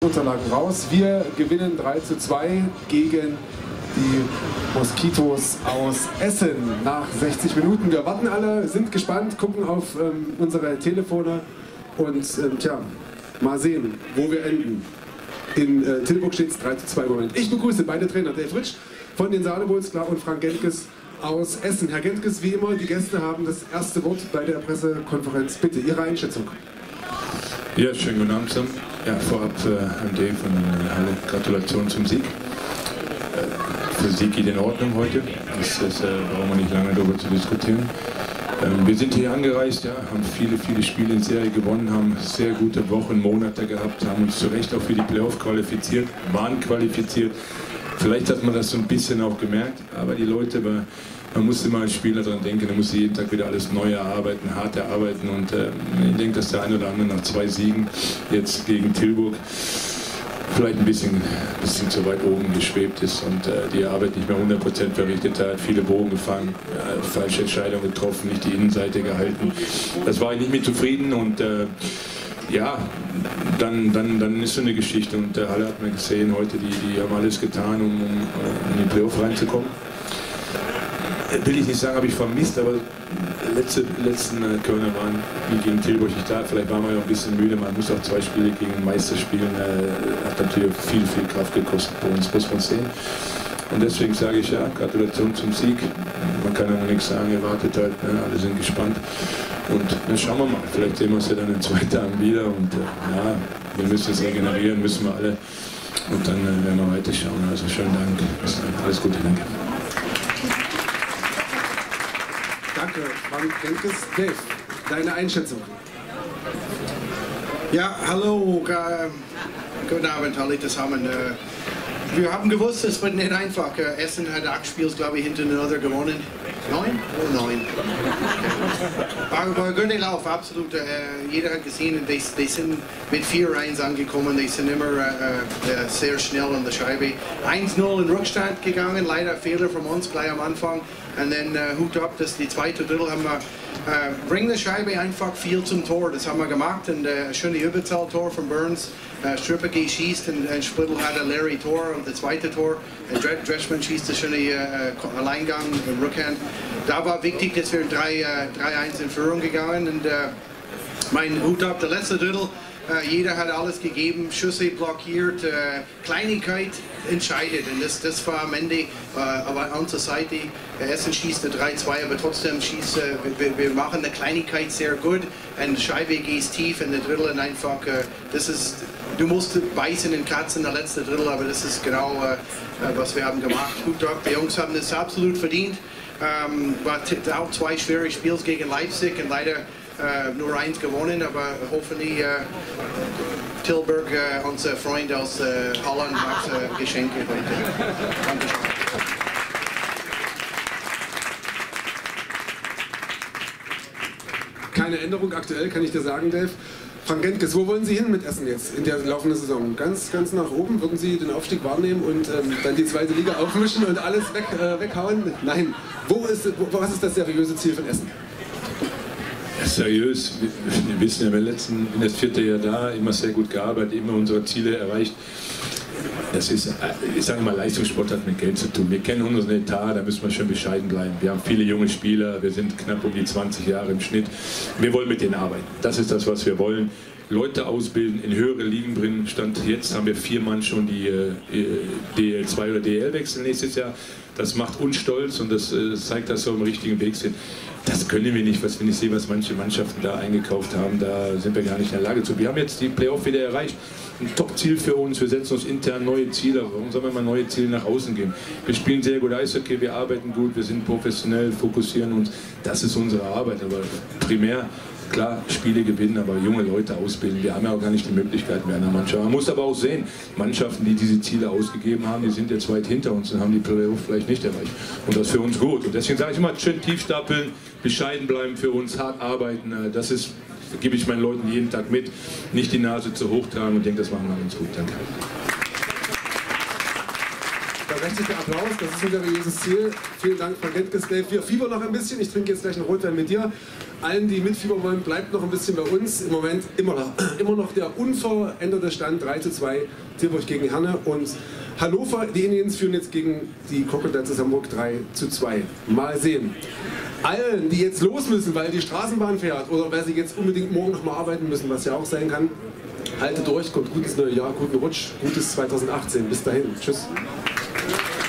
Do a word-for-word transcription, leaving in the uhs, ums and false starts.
Unterlagen raus. Wir gewinnen drei zu zwei gegen die Moskitos aus Essen nach sechzig Minuten. Wir warten alle, sind gespannt, gucken auf ähm, unsere Telefone und ähm, tja, mal sehen, wo wir enden. In äh, Tilburg steht es drei zu zwei im Moment. Ich begrüße beide Trainer, Dave Ritsch von den Sahnebulls, klar, und Frank Gentges aus Essen. Herr Gentges, wie immer, die Gäste haben das erste Wort bei der Pressekonferenz. Bitte, Ihre Einschätzung. Ja, schönen guten Abend zusammen. Ja, vorab äh, an Dave und äh, alle Gratulation zum Sieg. Äh, der Sieg geht in Ordnung heute. Das ist, äh, brauchen wir nicht lange darüber zu diskutieren. Ähm, wir sind hier angereist, ja, haben viele, viele Spiele in Serie gewonnen, haben sehr gute Wochen, Monate gehabt, haben uns zu Recht auch für die Playoff qualifiziert, waren qualifiziert. Vielleicht hat man das so ein bisschen auch gemerkt, aber die Leute, man muss immer als Spieler daran denken, man muss jeden Tag wieder alles neu erarbeiten, hart erarbeiten und äh, ich denke, dass der eine oder andere nach zwei Siegen jetzt gegen Tilburg vielleicht ein bisschen, bisschen zu weit oben geschwebt ist und äh, die Arbeit nicht mehr hundert Prozent verrichtet hat, viele Bogen gefangen, äh, falsche Entscheidungen getroffen, nicht die Innenseite gehalten. Das war ich nicht mit zufrieden und äh, ja, dann, dann, dann ist so eine Geschichte und äh, alle hat man gesehen heute, die, die haben alles getan, um, um in die Playoff reinzukommen. Will ich nicht sagen, habe ich vermisst, aber letzte, letzten äh, Körner waren wie gegen Tilburg nicht da. Vielleicht waren wir ja ein bisschen müde, man muss auch zwei Spiele gegen den Meister spielen, äh, hat natürlich viel, viel Kraft gekostet bei uns, muss man sehen. Und deswegen sage ich ja, Gratulation zum Sieg. Man kann ja noch nichts sagen, ihr wartet halt, ne? Alle sind gespannt. Und dann schauen wir mal, vielleicht sehen wir uns ja dann in zwei Tagen wieder. Und äh, ja, wir müssen es regenerieren, müssen wir alle. Und dann äh, werden wir weiterschauen. Also schönen Dank, alles Gute, danke. Danke, Frank Gentges. Dave, deine Einschätzung. Ja, hallo, äh, guten Abend alle zusammen. Äh, wir haben gewusst, es wird nicht einfach. Äh, Essen hat acht Spiele, glaube ich, hintereinander gewonnen. Neun? Oh, neun. War, war ein guter Lauf, absolut. Äh, jeder hat gesehen, die, die sind mit vier eins angekommen, die sind immer äh, äh, sehr schnell an der Scheibe. eins null in Rückstand gegangen, leider Fehler von uns gleich am Anfang. Und dann äh, Hut ab, dass die zweite Drittel haben wir, äh, bringen die Scheibe einfach viel zum Tor, das haben wir gemacht. Und äh, schöne Überzahltor von Burns, äh, Stripper schießt und äh, Splittel hat ein Larry Tor und das zweite Tor. Und Dreschmann schießt das schöne äh, Alleingang im Rückhand. Da war wichtig, dass wir drei eins in Führung gegangen und äh, mein Hut ab, der letzte Drittel. Uh, jeder hat alles gegeben, Schüsse blockiert, uh, Kleinigkeit entscheidet und das, das war am Ende uh, aber unserer Seite. Uh, Essen schießt eine drei zwei, aber trotzdem schießt, uh, wir, wir machen eine Kleinigkeit sehr gut und die Scheibe geht tief in der Drittel und einfach, uh, das ist, du musst beißen in Katzen in der letzten Drittel, aber das ist genau uh, was wir haben gemacht. Gut ab, die Jungs haben das absolut verdient. Um, war auch zwei schwere Spiele gegen Leipzig und leider Uh, nur eins gewonnen, aber hoffentlich uh, Tilburg, uh, unser Freund aus uh, Holland, macht uh, Geschenke heute. Dankeschön. Keine Änderung aktuell, kann ich dir sagen, Dave. Frank Gentges, wo wollen Sie hin mit Essen jetzt in der laufenden Saison? Ganz, ganz nach oben? Würden Sie den Aufstieg wahrnehmen und ähm, dann die zweite Liga aufmischen und alles weg, äh, weghauen? Nein. Wo ist, wo, was ist das seriöse Ziel von Essen? Seriös, wir wissen ja, wir letzten, in das vierte Jahr da, immer sehr gut gearbeitet, immer unsere Ziele erreicht. Das ist, ich sage mal, Leistungssport hat mit Geld zu tun. Wir kennen unseren Etat, da müssen wir schon bescheiden bleiben. Wir haben viele junge Spieler, wir sind knapp um die zwanzig Jahre im Schnitt. Wir wollen mit denen arbeiten. Das ist das, was wir wollen. Leute ausbilden, in höhere Ligen bringen. Stand jetzt haben wir vier Mann schon die äh, D L zwei oder D L wechseln nächstes Jahr. Das macht uns stolz und das äh, zeigt, dass wir auf dem richtigen Weg sind. Das können wir nicht, was wenn ich sehe, was manche Mannschaften da eingekauft haben, da sind wir gar nicht in der Lage zu. Wir haben jetzt die Playoff wieder erreicht. Ein Top-Ziel für uns, wir setzen uns intern neue Ziele. Warum sollen wir mal neue Ziele nach außen geben? Wir spielen sehr gut Eishockey, wir arbeiten gut, wir sind professionell, fokussieren uns. Das ist unsere Arbeit, aber primär, klar, Spiele gewinnen, aber junge Leute ausbilden. Wir haben ja auch gar nicht die Möglichkeit mehr in der Mannschaft. Man muss aber auch sehen, Mannschaften, die diese Ziele ausgegeben haben, die sind jetzt weit hinter uns und haben die Playoff vielleicht nicht erreicht. Und das ist für uns gut. Und deswegen sage ich immer, schön tief stapeln, bescheiden bleiben für uns, hart arbeiten. Das ist, gebe ich meinen Leuten jeden Tag mit. Nicht die Nase zu hoch tragen und denke, das machen wir ganz gut. Danke. Das berechtigter Applaus, das ist ein seriöses Ziel. Vielen Dank, Frank Gentges. Wir fiebern noch ein bisschen. Ich trinke jetzt gleich einen Rotwein mit dir. Allen, die mitfiebern wollen, bleibt noch ein bisschen bei uns. Im Moment immer noch, immer noch der unveränderte Stand drei zu zwei, Tilburg gegen Herne. Und Hannover, die Indians führen jetzt gegen die Crocodiles aus Hamburg drei zu zwei. Mal sehen. Allen, die jetzt los müssen, weil die Straßenbahn fährt oder weil sie jetzt unbedingt morgen noch mal arbeiten müssen, was ja auch sein kann, haltet durch, kommt gutes neues Jahr, guten Rutsch, gutes zweitausendachtzehn. Bis dahin. Tschüss.